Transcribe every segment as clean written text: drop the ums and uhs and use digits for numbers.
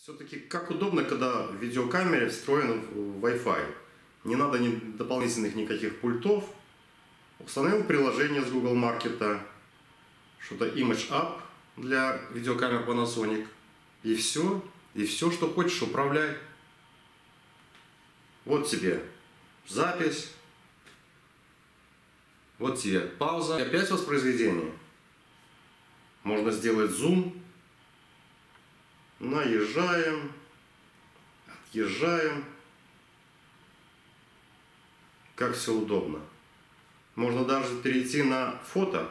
Все-таки как удобно, когда в видеокамере встроен Wi-Fi. Не надо дополнительных никаких пультов. Установил приложение с Google Market, что-то Image App для видеокамер Panasonic. И все, что хочешь, управляй. Вот тебе запись. Вот тебе пауза. И опять воспроизведение. Можно сделать зум. Наезжаем. Отъезжаем. Как все удобно. Можно даже перейти на фото.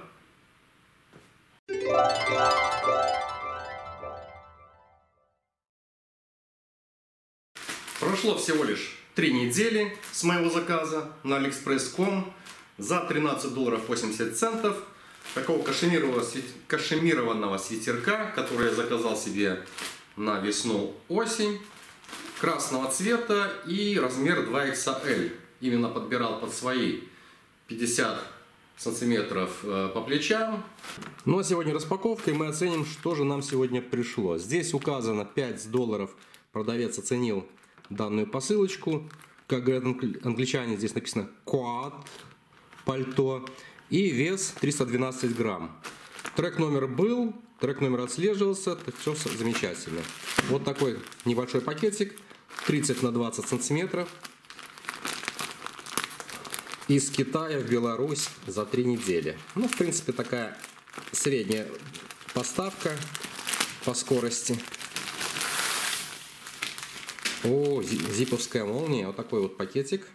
Прошло всего лишь 3 недели с моего заказа на AliExpress.com за $13.80 такого кашемированного свитерка, который я заказал себе на весну-осень, красного цвета и размер 2XL. Именно подбирал под свои 50 сантиметров по плечам. Ну а сегодня распаковка, и мы оценим, что же нам сегодня пришло. Здесь указано $5. Продавец оценил данную посылочку. Как говорят англичане, здесь написано Quad пальто. И вес 312 грамм. Трек номер был, трек номер отслеживался. Все замечательно. Вот такой небольшой пакетик. 30 на 20 сантиметров. Из Китая в Беларусь за 3 недели. Ну, в принципе, такая средняя поставка по скорости. О, зиповская молния. Вот такой вот пакетик.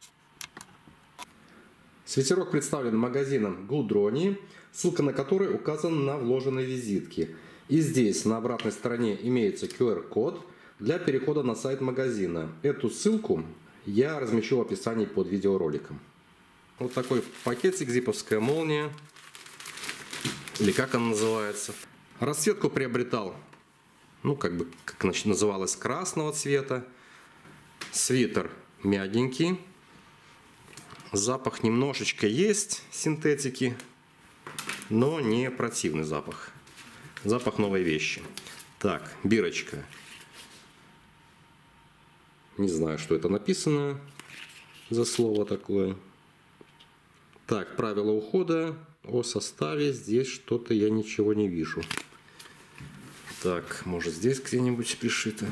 Свитерок представлен магазином Гудрони, ссылка на который указана на вложенной визитке. И здесь на обратной стороне имеется QR-код для перехода на сайт магазина. Эту ссылку я размещу в описании под видеороликом. Вот такой пакетик, зиповская молния, или как она называется. Расцветку приобретал, ну как называлось, красного цвета. Свитер мягенький. Запах немножечко есть синтетики, но не противный запах. Запах новой вещи. Так, бирочка. Не знаю, что это написано за слово такое. Так, правила ухода о составе. Здесь что-то я ничего не вижу. Так, может здесь где-нибудь пришито.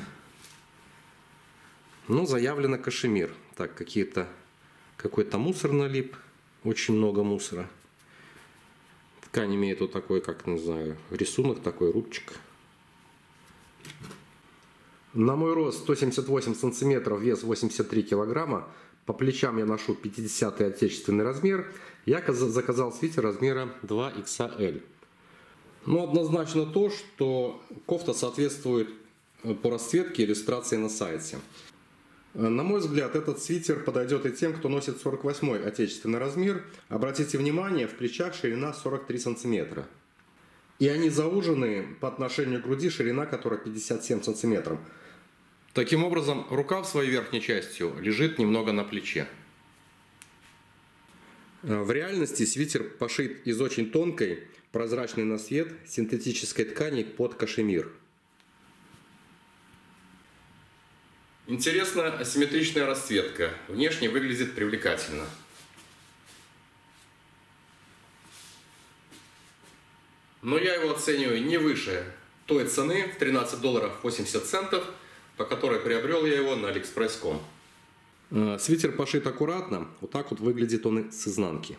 Ну, заявлено кашемир. Так, какой-то мусор налип. Очень много мусора. Ткань имеет вот такой, как, не знаю, рисунок, такой рубчик. На мой рост 178 сантиметров, вес 83 килограмма. По плечам я ношу 50-й отечественный размер. Я заказал свитер размера 2XL. Но однозначно то, что кофта соответствует по расцветке иллюстрации на сайте. На мой взгляд, этот свитер подойдет и тем, кто носит 48-й отечественный размер. Обратите внимание, в плечах ширина 43 сантиметра. И они заужены по отношению к груди, ширина которой 57 сантиметров. Таким образом, рукав своей верхней частью лежит немного на плече. В реальности свитер пошит из очень тонкой, прозрачной на свет синтетической ткани под кашемир. Интересная асимметричная расцветка. Внешне выглядит привлекательно. Но я его оцениваю не выше той цены в $13.80, по которой приобрел я его на AliExpress.com. Свитер пошит аккуратно. Вот так вот выглядит он с изнанки.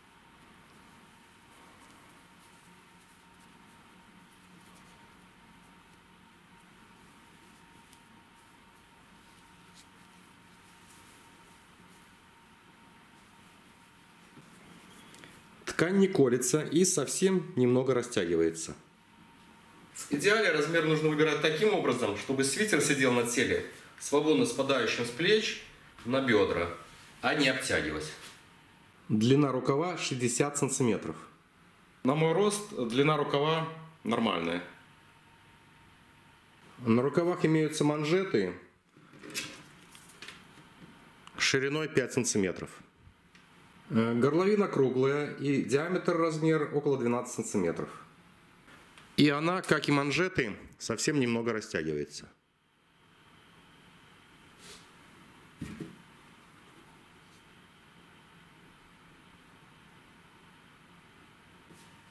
Ткань не колется и совсем немного растягивается. В идеале размер нужно выбирать таким образом, чтобы свитер сидел на теле, свободно спадающим с плеч на бедра, а не обтягивать. Длина рукава 60 сантиметров. На мой рост длина рукава нормальная. На рукавах имеются манжеты шириной 5 сантиметров. Горловина круглая и диаметр размер около 12 сантиметров. И она, как и манжеты, совсем немного растягивается.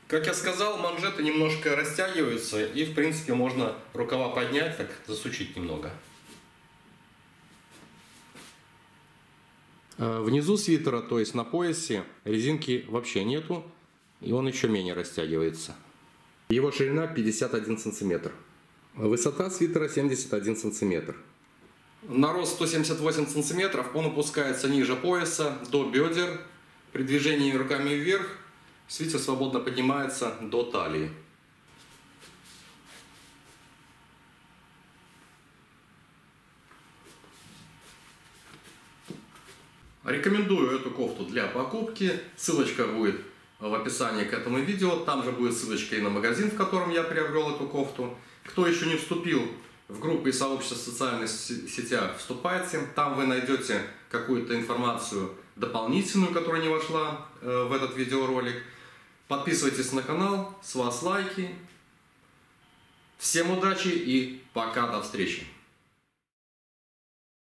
Как я сказал, манжеты немножко растягиваются, и в принципе можно рукава поднять, так засучить немного. Внизу свитера, то есть на поясе, резинки вообще нету, и он еще менее растягивается. Его ширина 51 сантиметр. Высота свитера 71 сантиметр. На рост 178 сантиметров он опускается ниже пояса до бедер. При движении руками вверх свитер свободно поднимается до талии. Рекомендую эту кофту для покупки. Ссылочка будет в описании к этому видео. Там же будет ссылочка и на магазин, в котором я приобрел эту кофту. Кто еще не вступил в группы и сообщества в социальных сетях, вступайте. Там вы найдете какую-то информацию дополнительную, которая не вошла в этот видеоролик. Подписывайтесь на канал. С вас лайки. Всем удачи и пока, до встречи.